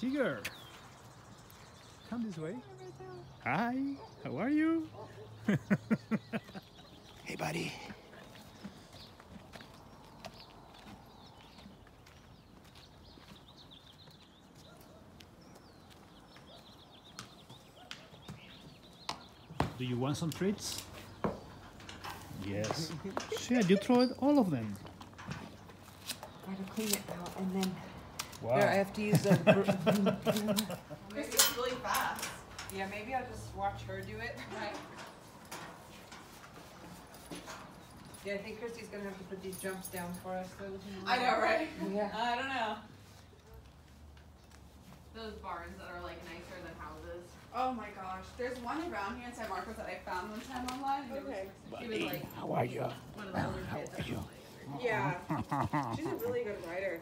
Tiger, come this way. Hi, how are you? Hey, buddy. Do you want some treats? Yes. Shit, you throw it all of them. Gotta clean it out and then Wow. there I have to use a It's really fast. yeah, maybe I'll just watch her do it. Right. Yeah, I think Christy's gonna have to put these jumps down for us. I know, right? Yeah. I don't know. Those barns that are like nicer than houses. Oh my gosh, there's one around here in San Marcos that I found one time online. And Okay. She was like How are you? one of the older How kids. are you? Yeah. She's a really good rider.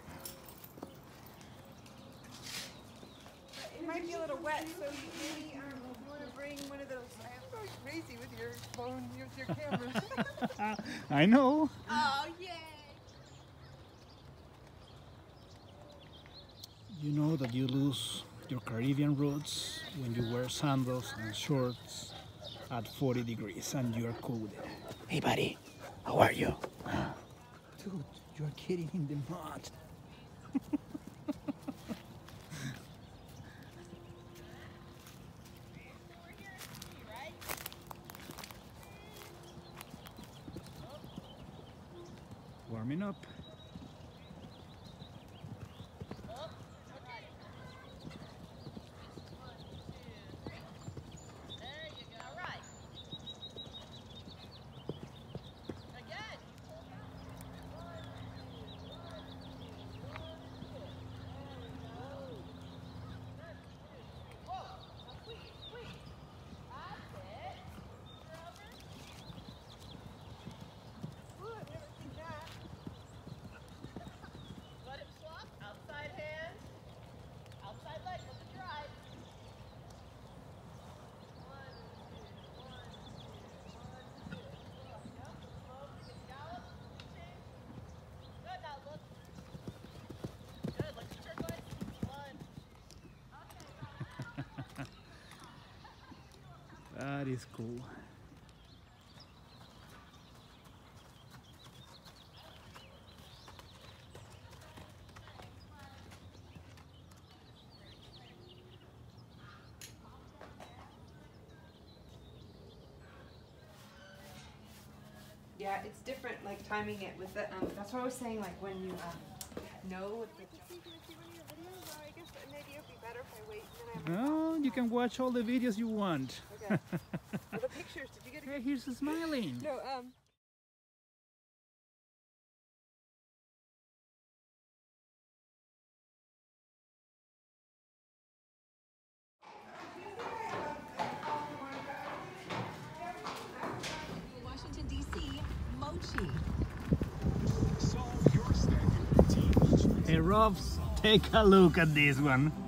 It might be a little wet, so maybe you want to bring one of those. I'm going crazy with your phone, with your camera. I know. Oh, yay! You know that you lose your Caribbean roots when you wear sandals and shorts at 40 degrees and you're cold. Hey, buddy. How are you? Dude, you're kidding in the mud. Warming up. That is cool. Yeah, it's different, like timing it with the. That's what I was saying, like when you know with the. I guess maybe it'd be better if I wait and then I have. No, you can watch all the videos you want. Okay. Well, the pictures. Did you get a Hey, here's smiling. No. Washington, D.C., Mochi. Hey, Robs, take a look at this one.